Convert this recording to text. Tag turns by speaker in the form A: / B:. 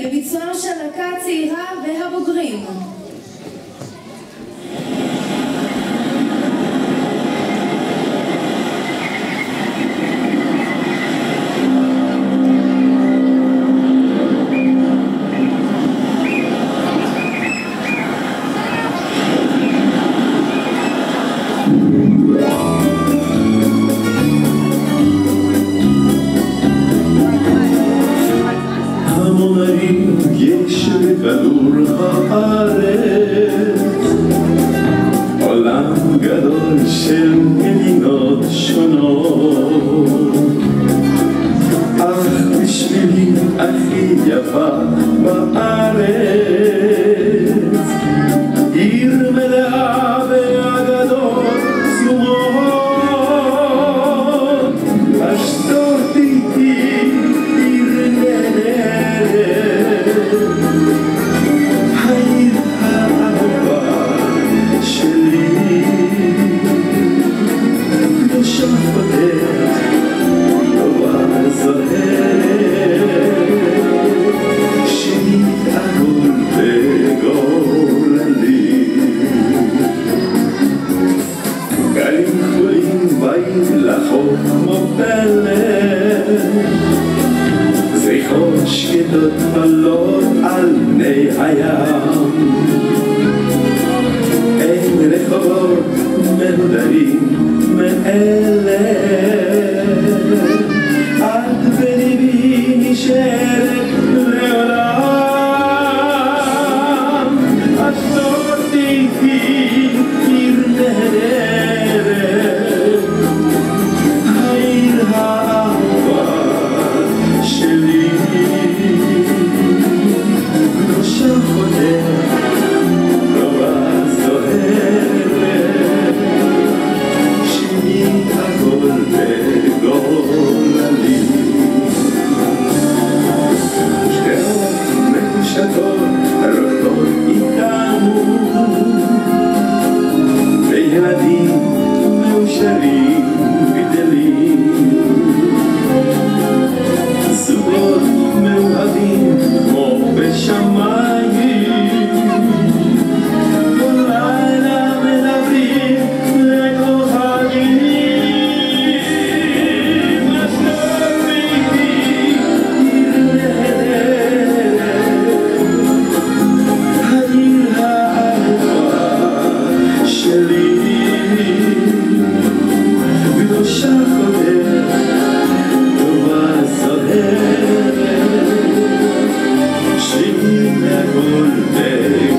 A: שלי לביצועם של להקה הצעירה והבוגרים.
B: יש בכדור הארץ עולם גדול של מדינות שונות, אך בשבילי הכי יפה בארץ עיר מלאה באגדות צומות. אשדוד היא עיר נהדרת, העיר האהובה שלי, קדושה חודרת, טובה זוהרת, שנית עגול בגורלי. גלים גדולים באים לחוף כמו פלא, זריחות שקטות עולות על פני הים, אין רחובות מנודרים מאלה, את בליבי נשארת לעולם. אשדוד היא עיר נהדרת, העיר האהובה שלי, קדושה חודרת, טובה זוהרת, שנית עגול בגורלי. שכנות מקושטות רוקדות איתנו, וילדים מאושרים גדלים, זוגות מאוהבים כמו בשמיים, כל לילה מדברים לכוכבים. אשדוד היא עיר נהדרת, העיר האהובה שלי, קדושה חודרת, טובה זוהרת, שנית עגול